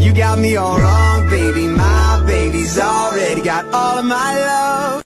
You got me all wrong, baby. My baby's already got all of my love.